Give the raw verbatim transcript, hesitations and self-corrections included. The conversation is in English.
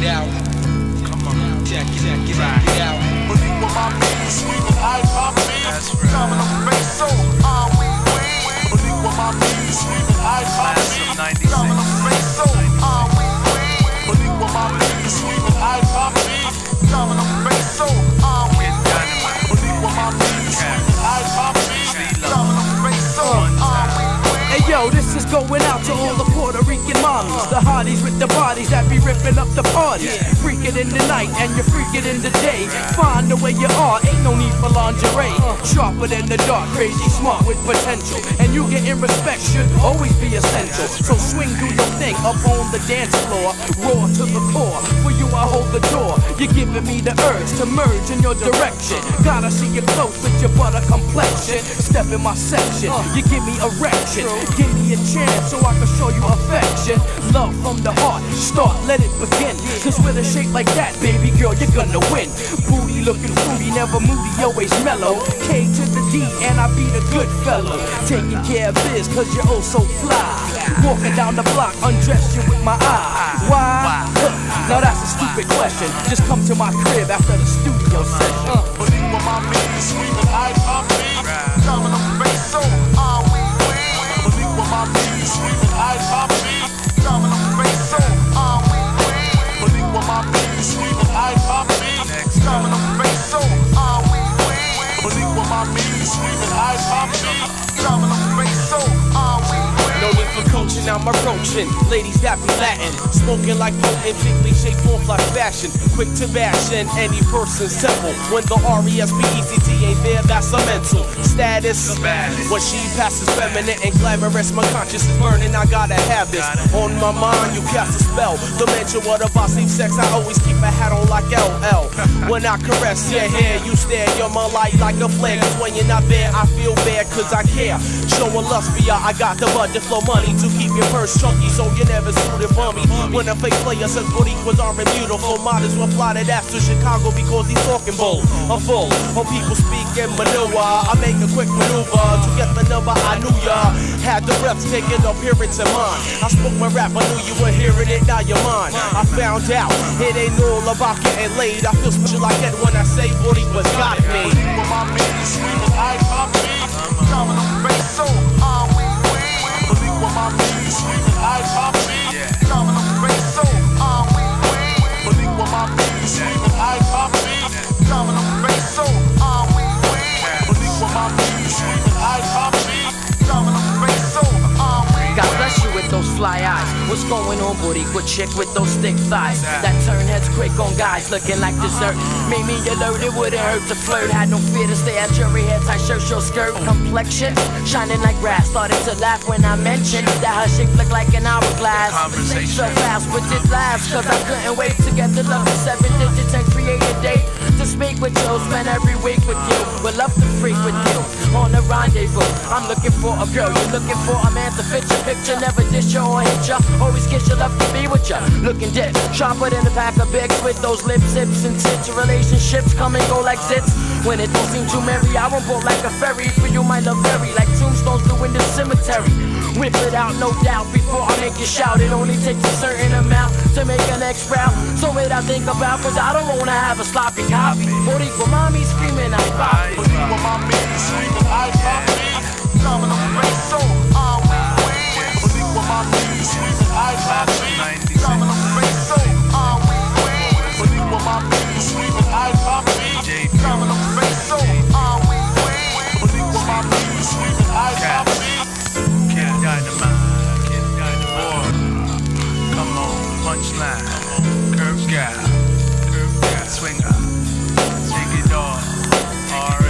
it out. Come on, check it, check it out. Get out. Believe what my means, screaming I pop me. Coming up face so, ah we we. Believe what my means, screaming I pop me. Coming up face so, ah we we. Believe what my means, screaming I pop me. Coming up face so, ah we we. Believe what my means, screaming I pop me. Coming up face so, ah we we. Hey yo, this is going out to all the Puerto Rican mommies, the hotties with the bodies that be ripping up the party. Freak it in the night and you freak it in the day. Find the way you are, ain't no need for lingerie. Sharper than the dark, crazy smart with potential, and you getting respect should always be essential. So swing, do your thing up on the dance floor, raw to the core. For you I hold the door. You're giving me the urge to merge in your direction. Gotta see you close with your butter complexion. Step in my section, you give me erection. Give me a chance so I can show you affection. Love from the heart, start, let it begin. Cause with a shape like that, baby girl, you're gonna win. Booty looking fruity, never moody, always mellow. K to the D, and I be the good fellow. Taking care of biz, cause you're oh so fly. Walking down the block, undress you with my eye. Why? Look, now that's a stupid question. Just come to my crib after the studio session. uh. Believe what my means, screaming I pop me. Coming up face so, ah we we. Believe what my means, screaming I pop me. Coming up face so, ah we we. Believe what my means, screaming I pop me. Coming up face so, ah we we. Believe what my means, screaming I pop me. Coming up face so, ah we we. No need for coaching, I'm approaching ladies that be Latin, smoking like potent, big shape, form, fly fashion, quick to bash in any person's temple. When the R E S P E C T ain't there, that's a mental status. When she passes feminine and glamorous, my conscience is burning, I gotta have this. On my mind, you cast a spell. The mention what about safe sex, I always keep a hat on like L L. When I caress your hair, you stare, you're my light like a flare. Cause when you're not there, I feel bad cause I care. Showing lust for ya, I got the budget flow money to keep your purse chunky so you never suited for me. When a fake player says Boricuas aren't beautiful, might as well fly that ass to Chicago because he's talking bold. I'm full on people speaking manure. I make a quick maneuver to get the number I knew ya. Had the breathtaking appearance in mind. I spoke my rap, I knew you were hearing it, now you're mine. I found out it ain't all about getting laid. I feel special like that when I say Boricuas got me. Believe what my means, screaming I pop me. Coming up face so, ah we we. Believe what my means, screaming I pop me. Coming up face so, ah we we. Believe what my means, screaming I pop me. Coming up face so, ah we we. Believe what my means, screaming I pop me. Coming up face so, ah we we. God bless you with those fly eyes. What's going on, Boricua chick with those thick thighs? That turn heads quick on guys looking like dessert. Made me alert, it wouldn't hurt to flirt. Had no fear to stay at jury head, tight shirt, short skirt. Complexion shining like brass. Started to laugh when I mentioned that her shape looked like an hourglass. So fast with it laughs, cause I couldn't wait to get the love in seven digits and create a date to speak with you, spend every week with you. Would love to freak with you on a rendezvous. I'm looking for a girl, you're looking for a man to fit your picture. Never dish you or hit ya, always kiss you, love to be with ya. Looking dick, sharper than a pack of bigs with those lips, hips, and tits. Relationships come and go like zits. When it don't seem too merry, I won't boat like a ferry. For you, my love very like tombstones do in the cemetery. Whip it out, no doubt, before I make you shout. It only takes a certain amount to make an ex proud. So it I think about, cause I don't wanna have a sloppy copy. Boricua mommy screaming, I pop it. Believe what my means, screaming I pop me. Coming up face so, ah we we. Believe what my means, screaming I pop me. Coming up face so, ah we we. Believe what my means, screaming I pop me. Coming up face so, ah we we. Believe what my means, screaming I pop me. Kid Dynamite, Kid Dynamite. Come on, punchline. Curve guy, curve guy, swinger, take it off. All right.